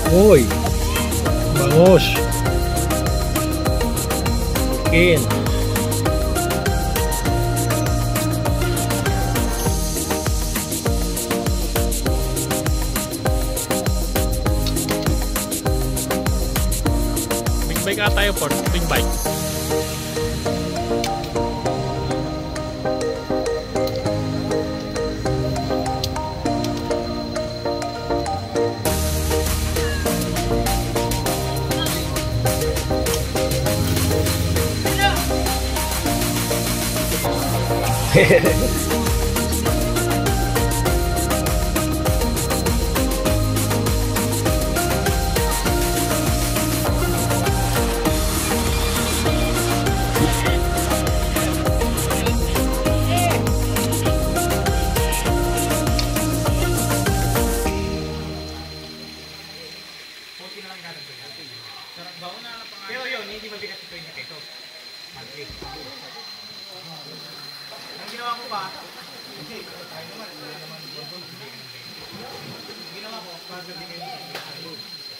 Uy, bangus. Kin. Big bike ata tayo for big bike. Pero yun, hindi mabigat ito yung ito. Madrid. Ang ginawa ko pa, kasi tayo naman, wala naman bonbon, hindi. Ginawa ko, para bigay mo sa loob.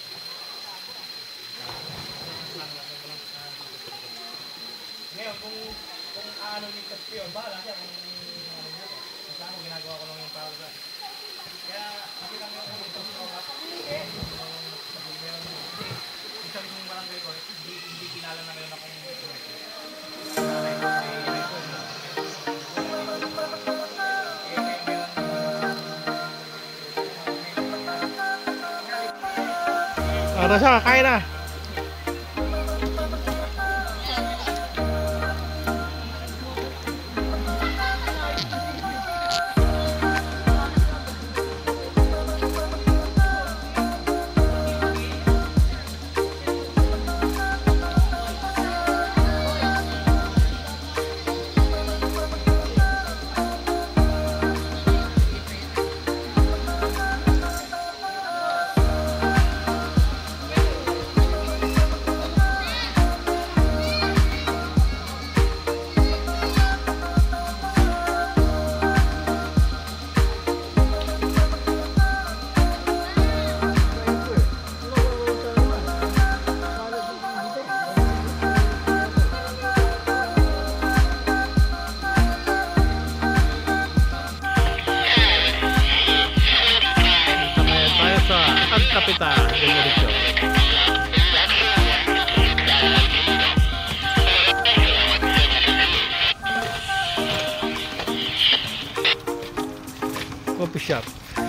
Ngayon, kung ano yung test yun, bahala siya kung ano nyo. Basta ako, ginagawa ko lang yung power gas. Kaya, nakita mo yung ulit ko sa mga sabi kong barangay ko, hindi kilala na ngayon akong Ano siya? Kain na! Kapita Generation. Coffee shop.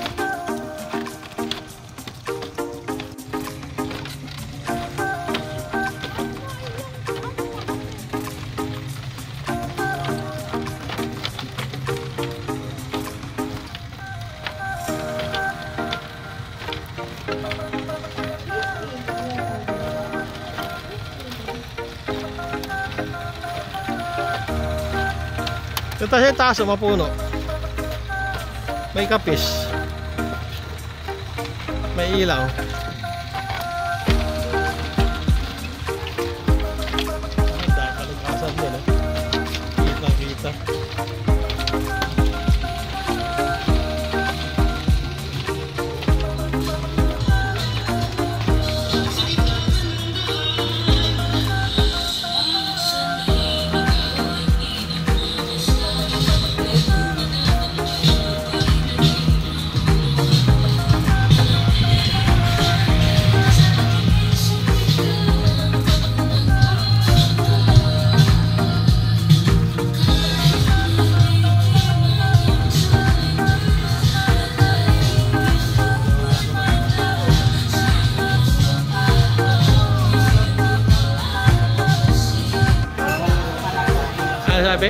Ito tayo sa taas, mapuno. May kapis. May ilaw. Kalikasan din, eh. Kita-kita. Ano sabi?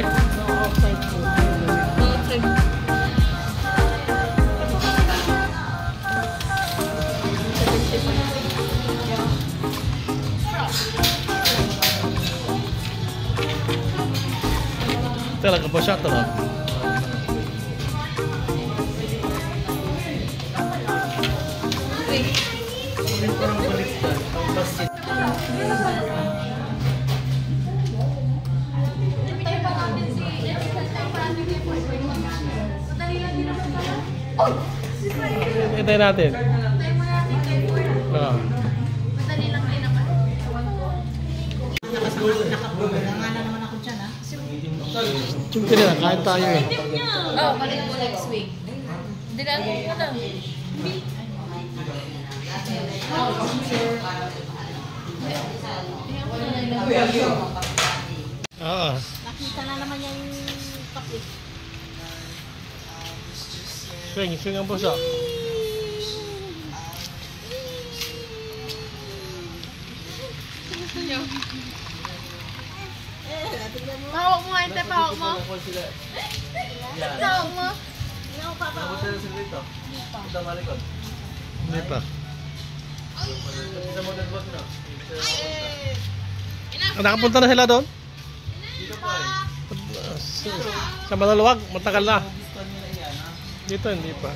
Talaga po siya ito, no? Hintayin natin. Ah. Madali lang din naman. Nakapagana naman ako dyan, ha? Siyempre na, kain tayo eh. Oh, balik mo next week. Dilaan mo ka lang. Oo. Nakita na naman yung kape. Swing ang puso. Pahawak mo, ate, pahawak mo. Pahawak mo. Hindi pa. Nakapunta na sila doon? Sa Malaluwag, matagal na. Dito hindi pa.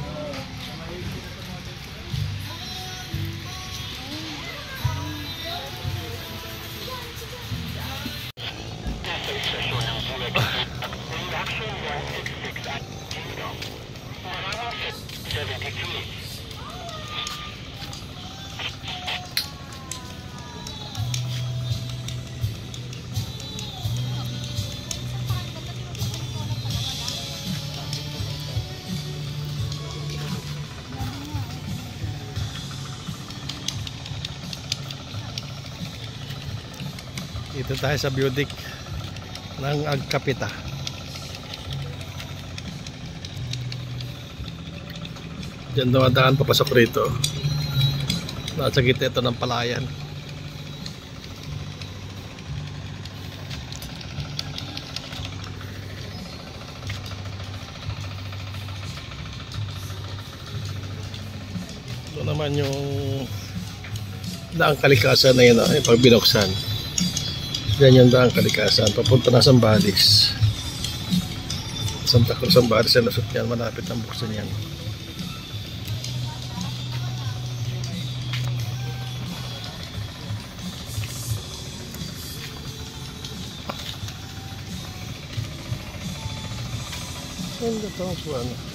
Dito tayo sa Budik ng Agkapita. Diyan dumadaan papasok rito. Nasa gitna ito ng palayan. Ito naman yung daang kalikasan na yun, yung pag binuksan. Yan yung daang kalikasan, papunta na Zambales. Santa Cruz Zambales ang lusot yan, malapit ang buksan yan. Ganda ito ang suwan.